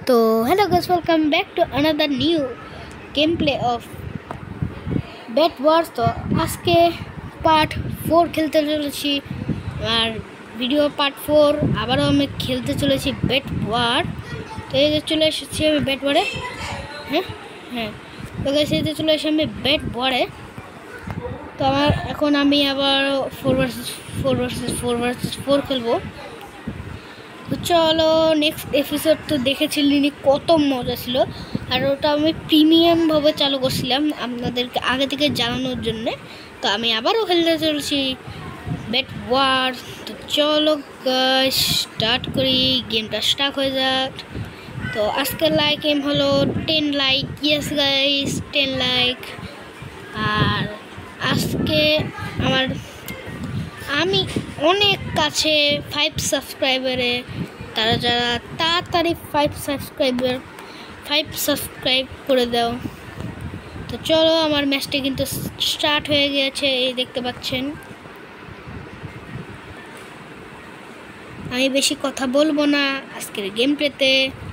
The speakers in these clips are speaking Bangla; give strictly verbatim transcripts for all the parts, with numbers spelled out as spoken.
तो hello guys, welcome back to another new game play of bedwar। तो आज के पार्ट फोर खेलते चलेছি আর ভিডিও পার্ট ফোর আবারও আমি খেলতে চলেছি bedwar। তো এই যে চলে এসেছি আমি bedwar-এ। হ্যাঁ হ্যাঁ তো গাইস এই যে চলে এসেছি আমি bedwar-এ। তো আমার এখন আমি আবার four versus four versus four versus four খেলবো। তো চলো নেক্সট এপিসোড তো দেখেছিলেন কত মজা ছিল, আর ওটা আমি প্রিমিয়ামভাবে চালু করছিলাম আপনাদেরকে আগে থেকে জানানোর জন্যে। তো আমি আবারও খেলতে চলেছি bedwar। তো চলো গাইস স্টার্ট করি, গেমটা স্টার্ট হয়ে যাক। তো আজকের লাইক এম হলো ten like. Yes guys, ten like. আর আজকে আমার আমি অনেক কাছে ফাইভ সাবস্ক্রাইবারে, তারা যারা তাড়াতাড়ি ফাইভ সাবস্ক্রাইবার ফাইভ সাবস্ক্রাইব করে দাও। তো চলো আমার ম্যাচটা কিন্তু স্টার্ট হয়ে গেছে, এই দেখতে পাচ্ছেন। আমি বেশি কথা বলবো না আজকের গেম প্লেতে।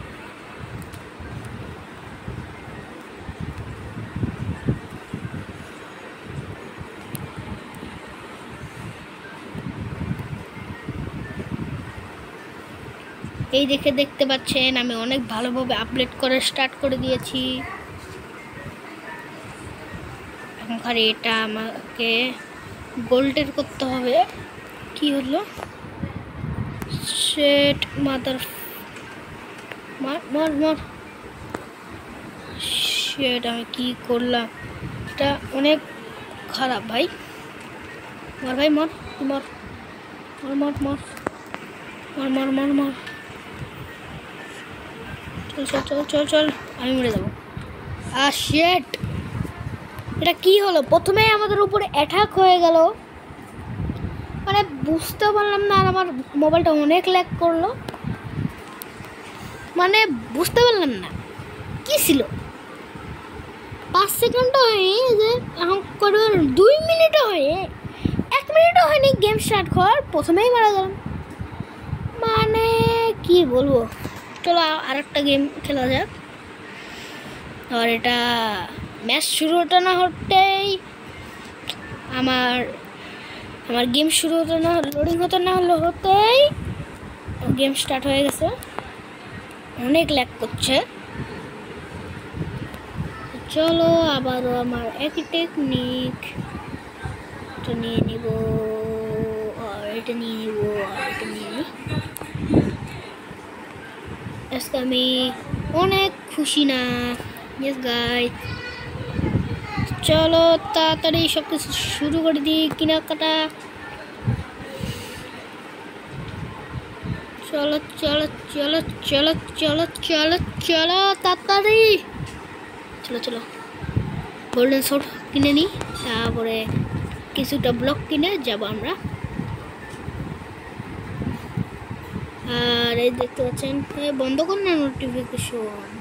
এই দেখে দেখতে পাচ্ছেন আমি অনেক ভালোভাবে আপডেট করে স্টার্ট করে দিয়েছি। এখন খালি এটা আমাকে গোল্ডের করতে হবে। কি হলো? সেট মাদার মার মার মার সেট আমি কি করলাম? এটা অনেক খারাপ ভাই। মার ভাই মার মার মার মার মার মার মার মার মার চল চল চল চল চল আমি মরে যাবো। আর শেট, এটা কি হলো? প্রথমে আমাদের উপরে অ্যাটাক হয়ে গেল, মানে বুঝতে পারলাম না। আর আমার মোবাইলটা অনেক ল্যাগ করলো, মানে বুঝতে পারলাম না কি ছিল। পাঁচ সেকেন্ডও হয়নি, যে এখন করবার দুই মিনিটও হয়নি, এক মিনিটও হয়নি গেম স্টার্ট করার, প্রথমেই মারা গেলাম। মানে কি বলবো। চলো আর একটা গেম খেলা যাক। আর এটা ম্যাচ শুরু হতে না হতেই আমার আমার গেম শুরু হতে না লোডিং হতে না হলে হতেই গেম স্টার্ট হয়ে গেছে। অনেক ল্যাগ করছে। চলো আবারও আমার একই টেকনিক এটা নিয়ে নিব, আর এটা নিয়ে নিব, আর এটা নিয়ে নিই। আজকে আমি অনেক খুশি না। ইয়েস গাইস, চলো তাড়াতাড়ি সব কিছু শুরু করে দিই কেনাকাটা। চলো চলো চলো চলো চলো চলো চলো তাড়াতাড়ি চলো চলো গোল্ডেন শট কিনে নিই, তারপরে কিছুটা ব্লক কিনে যাব আমরা। আর এই দেখতে পাচ্ছেন, বন্ধ কর না নোটিফিকেশন।